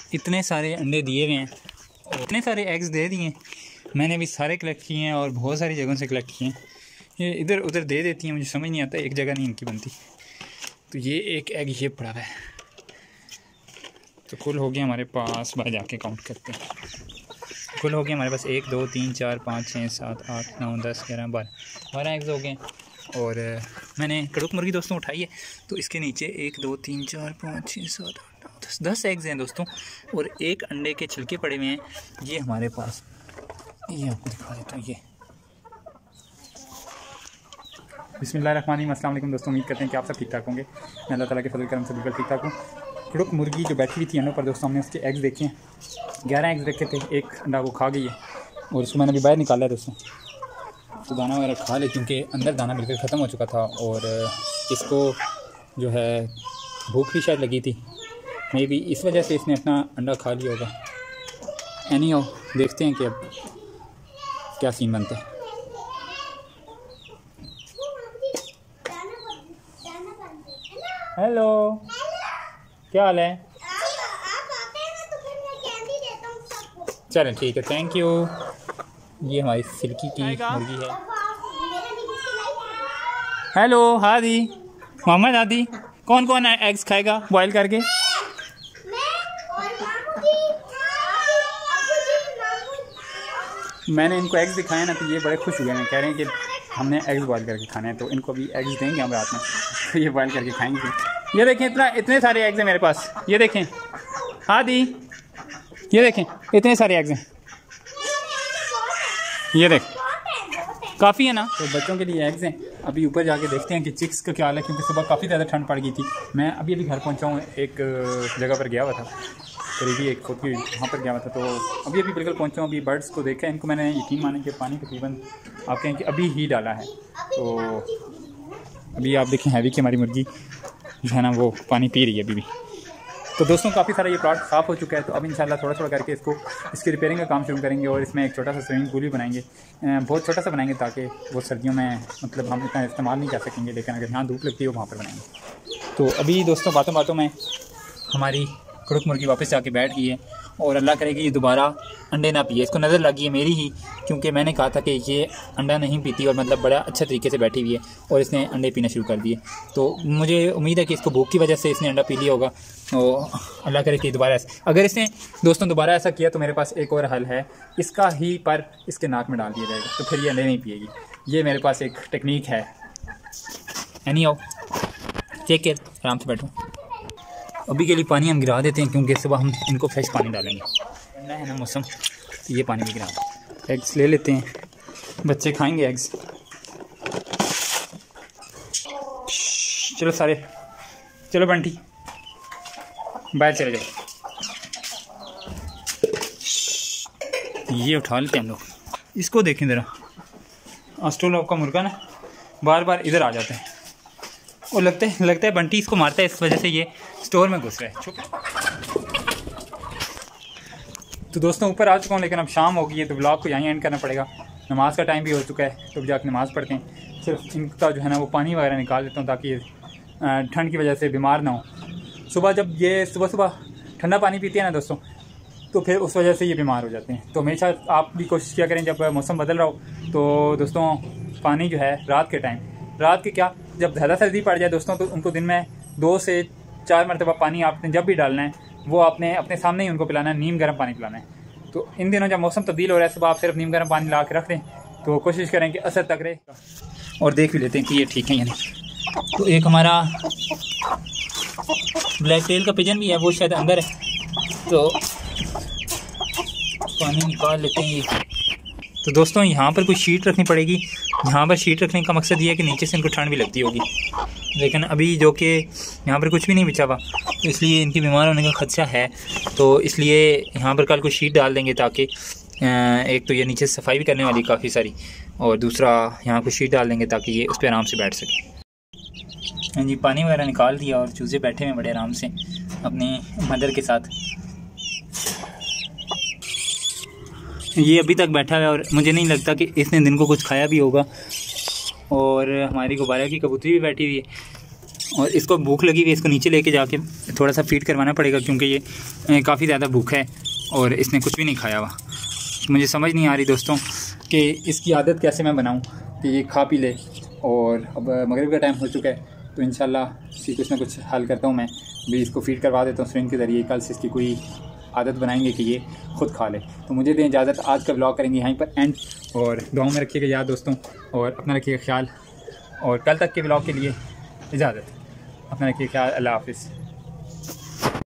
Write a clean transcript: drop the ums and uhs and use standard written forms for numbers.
इतने सारे अंडे दिए हुए हैं और इतने सारे एग्स दे दिए। मैंने भी सारे कलेक्ट किए हैं और बहुत सारी जगहों से कलेक्ट किए हैं। ये इधर उधर दे देती हैं, मुझे समझ नहीं आता, एक जगह नहीं इनकी बनती। तो ये एक एग ये पड़ा है। तो कुल हो गया हमारे पास, बाहर जाके काउंट करते हैं, कुल हो गया हमारे पास 1 2 3 4 5 6 7 8 9 10 11 12 एग्स हो गए। और मैंने कड़क मुर्गी दोस्तों उठाई है, तो इसके नीचे 1 2 3 4 5 6 7 8 9 10 एग्स हैं दोस्तों। और एक अंडे के छिलके पड़े हुए हैं ये हमारे पास, ये आपको दिखा देता हूँ। ये बिस्मिल्लाहिर्रहमानिर्रहीम, अस्सलाम वालेकुम दोस्तों। उम्मीद करते हैं कि आप सब ठीक ठाक होंगे। मैं अल्लाह ताला के फजल करम से बिल्कुल ठीक ठाक हूँ। कड़क मुर्गी जो बैठी हुई थी अंडों पर दोस्तों, हमने उसके एग्स देखे हैं। 11 एग्स रखे थे, एक अंडा वो खा गई है और उसको मैंने अभी बाहर निकाला है दोस्तों। तो दाना वगैरह खा ले, क्योंकि अंदर दाना बिल्कुल ख़त्म हो चुका था और इसको जो है भूख भी शायद लगी थी, मे बी इस वजह से इसने अपना अंडा खा लिया होगा। एनी हो, देखते हैं कि अब क्या सीन बनता है। हेलो, क्या हाल है? चलें ठीक है, थैंक यू। ये हमारी सिल्की की मुर्गी है। हेलो हादी, मोहम्मद हादी, कौन कौन एग्स खाएगा बॉईल करके? मैंने इनको एग्स दिखाए ना, तो ये बड़े खुश हुए हैं, कह रहे हैं कि हमने एग्स बॉईल करके खाने हैं। तो इनको भी एग्स देंगे हम रात में, तो ये बॉईल करके खाएंगे। ये देखें, इतने सारे एग्स हैं मेरे पास। ये देखें हादी, ये देखें इतने सारे एग्स हैं। ये देख, काफ़ी है ना। तो बच्चों के लिए एग्स हैं। अभी ऊपर जाके देखते हैं कि चिक्स का क्या हाल है, क्योंकि सुबह काफ़ी ज़्यादा ठंड पड़ गई थी। मैं अभी घर पहुंचा हूँ, एक जगह पर गया हुआ था, करीबी एक खुद की वहाँ पर गया हुआ था। तो अभी बिल्कुल पहुंचा हूँ। अभी बर्ड्स को देखा है, इनको मैंने यकीन माने कि पानी तकरीबन आप कहें कि अभी ही डाला है। तो अभी आप देखें हैवी की हमारी मुर्गी जो है ना वो पानी पी रही है अभी भी। तो दोस्तों काफ़ी सारा ये प्लॉट साफ़ हो चुका है। तो अब इंशाल्लाह थोड़ा थोड़ा करके इसकी रिपेयरिंग का काम शुरू करेंगे और इसमें एक छोटा सा स्विमिंग पूल भी बनाएंगे। बहुत छोटा सा बनाएंगे ताकि वो सर्दियों में मतलब हम इतना इस्तेमाल नहीं कर सकेंगे, लेकिन अगर यहाँ धूप लगती है वहाँ पर बनाएंगे। तो अभी दोस्तों बातों बातों में हमारी कड़क मुर्गी वापस जाके बैठ गई है और अल्लाह करे कि ये दोबारा अंडे ना पिए। इसको नज़र लगी है मेरी ही, क्योंकि मैंने कहा था कि ये अंडा नहीं पीती और मतलब बड़ा अच्छा तरीके से बैठी हुई है और इसने अंडे पीना शुरू कर दिए। तो मुझे उम्मीद है कि इसको भूख की वजह से इसने अंडा पी लिया होगा। तो अल्लाह करे कि दोबारा अगर इसने दोस्तों दोबारा ऐसा किया तो मेरे पास एक और हल है, इसका ही पर इसके नाक में डाल दिया जाएगा, तो फिर ये अंडे नहीं पिएगी। ये मेरे पास एक टेक्निक है। एनी आओ, टेक केयर, आराम से बैठो। अभी के लिए पानी हम गिरा देते हैं, क्योंकि सुबह हम इनको फ्रेश पानी डालेंगे। ठंडा है ना मौसम, तो ये पानी भी गिरा दें। एग्स ले लेते हैं, बच्चे खाएंगे एग्स। चलो सारे, चलो बंटी बाहर चले जाओ। ये उठा लेते हैं हम लोग। इसको देखें ज़रा, ऑस्ट्रेलिया का मुर्गा ना बार बार इधर आ जाता है और लगता है बंटी इसको मारता है, इस वजह से ये स्टोर में घुस रहा है। चुप। तो दोस्तों ऊपर आ चुका हूँ, लेकिन अब शाम हो गई है तो ब्लॉग को यहीं एंड करना पड़ेगा। नमाज़ का टाइम भी हो चुका है, तो जाकर नमाज़ पढ़ते हैं। सिर्फ इनका जो है ना वो पानी वगैरह निकाल देता हूँ ताकि ठंड की वजह से बीमार ना हो। सुबह जब ये सुबह ठंडा पानी पीते हैं ना दोस्तों, तो फिर उस वजह से ये बीमार हो जाते हैं। तो हमेशा आप भी कोशिश किया करें, जब मौसम बदल रहा हो तो दोस्तों पानी जो है रात के टाइम, रात के क्या जब ज़्यादा सर्दी पड़ जाए दोस्तों, तो उनको दिन में 2 से 4 मरतबा पानी आपने जब भी डालना है वो आपने अपने सामने ही उनको पिलाना है, नीम गर्म पानी पिलाना है। तो इन दिनों जब मौसम तब्दील हो रहा है, सुबह आप सिर्फ नीम गर्म पानी ला के रख दें, तो कोशिश करें कि असर तक रहे। और देख भी लेते हैं कि ये ठीक है या नहीं। तो एक हमारा ब्लैक टेल का पिजन भी है, वो शायद अंदर है, तो पानी निकाल लेते हैं ये। तो दोस्तों यहाँ पर कोई शीट रखनी पड़ेगी। यहाँ पर शीट रखने का मकसद ये है कि नीचे से इनको ठंड भी लगती होगी, लेकिन अभी जो कि यहाँ पर कुछ भी नहीं बिछा हुआ, तो इसलिए इनकी बीमार होने का खदशा है। तो इसलिए यहाँ पर कल को शीट डाल देंगे, ताकि एक तो ये नीचे सफाई भी करने वाली काफ़ी सारी, और दूसरा यहाँ को शीट डाल देंगे ताकि ये उस पर आराम से बैठ सके। हाँ जी, पानी वगैरह निकाल दिया और चूज़े बैठे हुए बड़े आराम से अपनी मदर के साथ। ये अभी तक बैठा है और मुझे नहीं लगता कि इसने दिन को कुछ खाया भी होगा। और हमारी गुब्बारा की कबूतरी भी बैठी हुई है। और इसको भूख लगी हुई है, इसको नीचे लेके जाके थोड़ा सा फीड करवाना पड़ेगा क्योंकि ये काफ़ी ज़्यादा भूख है और इसने कुछ भी नहीं खाया हुआ। मुझे समझ नहीं आ रही दोस्तों कि इसकी आदत कैसे मैं बनाऊं कि ये खा पी ले। और अब मगरिब का टाइम हो चुका है तो इंशाल्लाह इसकी कुछ ना कुछ हल करता हूँ। मैं भी इसको फीड करवा देता हूँ स्विंग के ज़रिए। कल से इसकी कोई आदत बनाएंगे कि ये खुद खा ले। तो मुझे दें इजाज़त, आज का व्लॉग करेंगे यहीं पर एंड। और दुआओं में रखिएगा याद दोस्तों और अपना रखिएगा ख्याल। और कल तक के व्लॉग के लिए इजाज़त, अपना रखिए ख्याल। अल्लाह हाफ़िज़।